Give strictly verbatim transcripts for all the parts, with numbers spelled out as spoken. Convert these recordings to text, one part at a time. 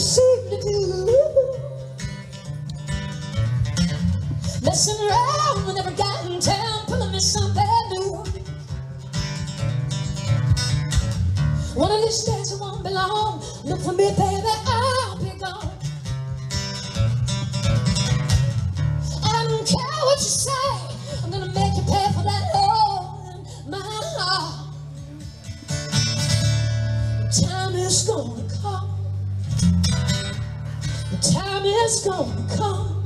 seem to do, messing around with every guy in town, pulling me something new. One of these days I won't be long. Look for me, baby, I'll be gone. I don't care what you say, I'm gonna make you pay for that hole in my heart. The time is gonna come. The time is gonna come.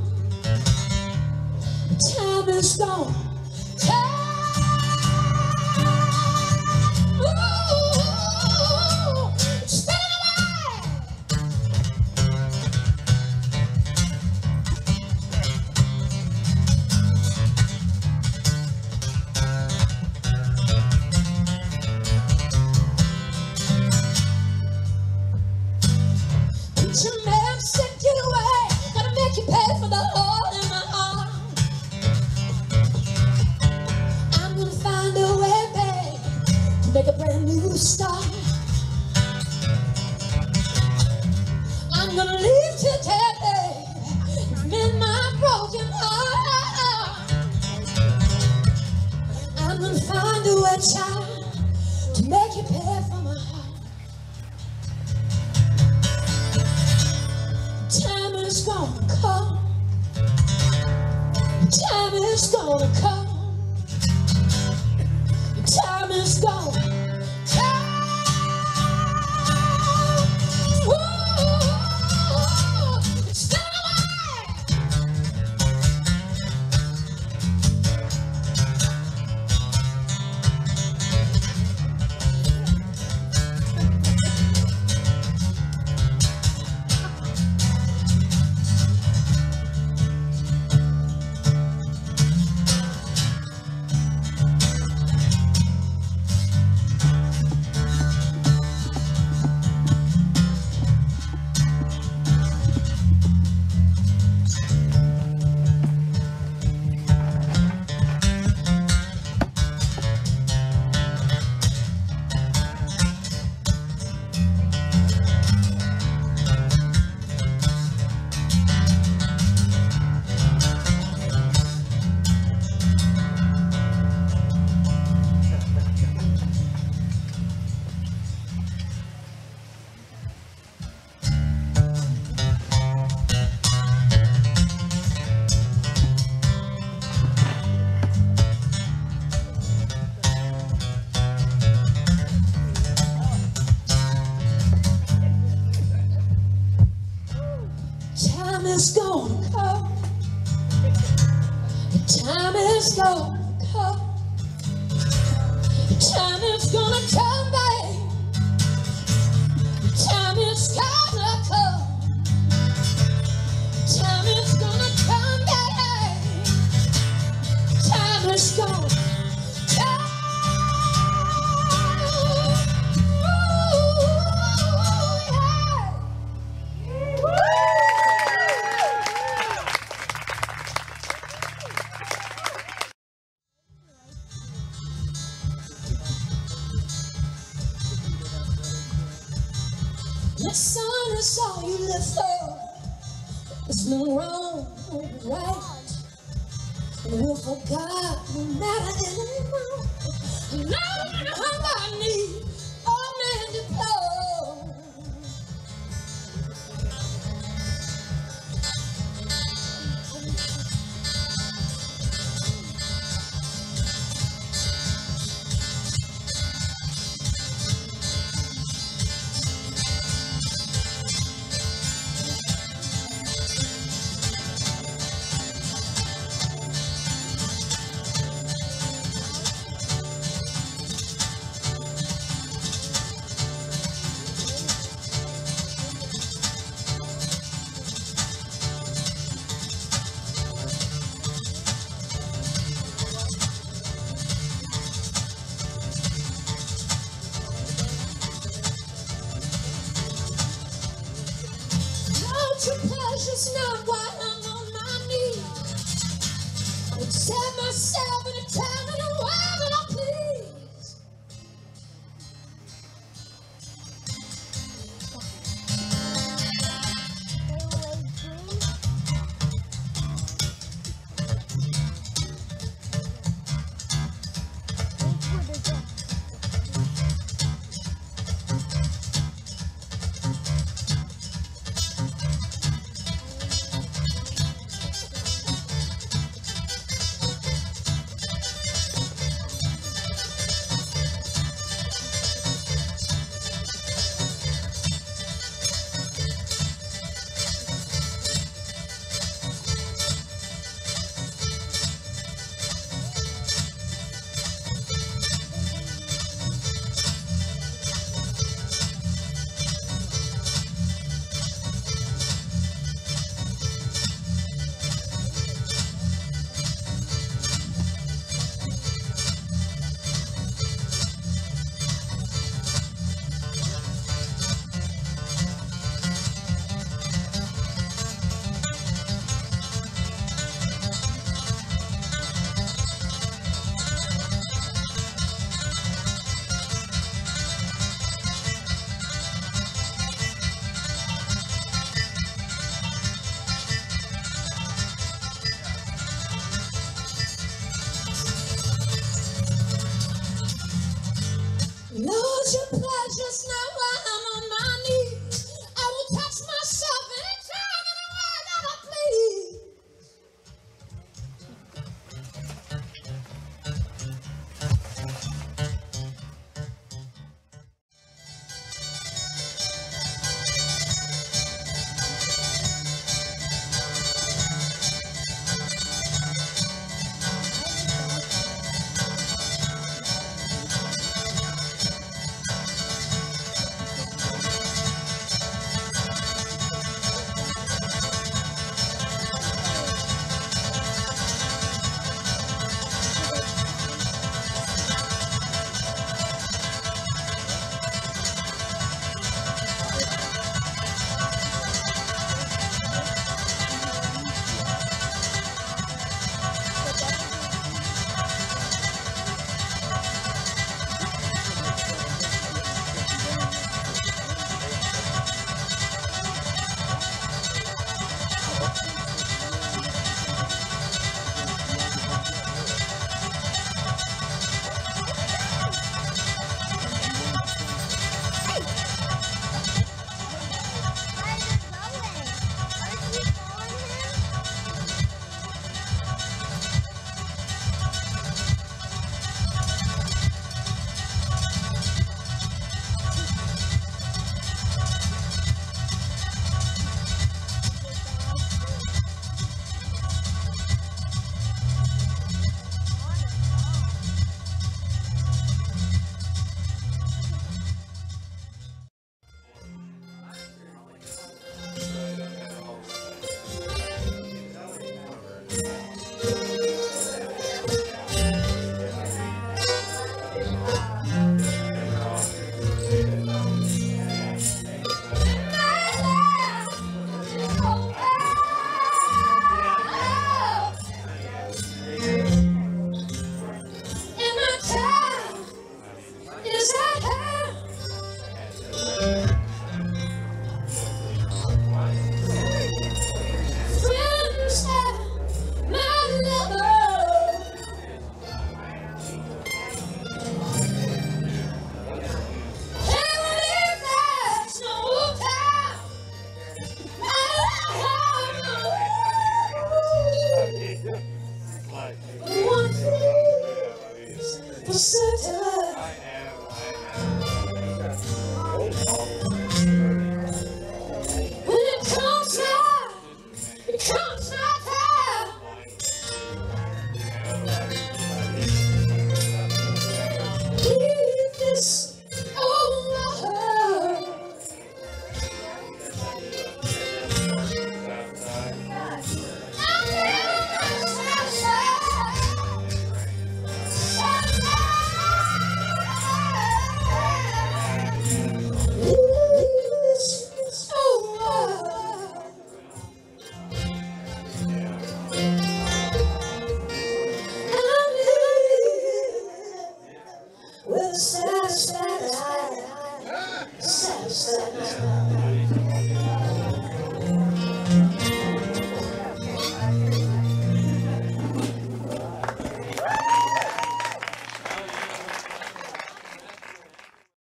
The time is gonna come. Man said get away, gotta make you pay for the hole in my heart. I'm gonna find a way, babe, to make a brand new start. I'm gonna leave today, babe, mend my broken heart. I'm gonna find a way, child, to make you pay for my heart. Time is gonna come. Time is gonna come. Time is gonna come. Ooh, stay away. Time is gonna come. The time is gonna come. The time is gonna come, babe. The time is gonna come. The time is gonna come, babe. The time is gonna come. The sun is all you live for. There's no wrong, no right. And we'll forget no matter anymore. And now I'm gonna hug my knee, all men deplore. One thing for certain. When it comes out, it comes out out. Leave this over. Satisfaction, satisfaction.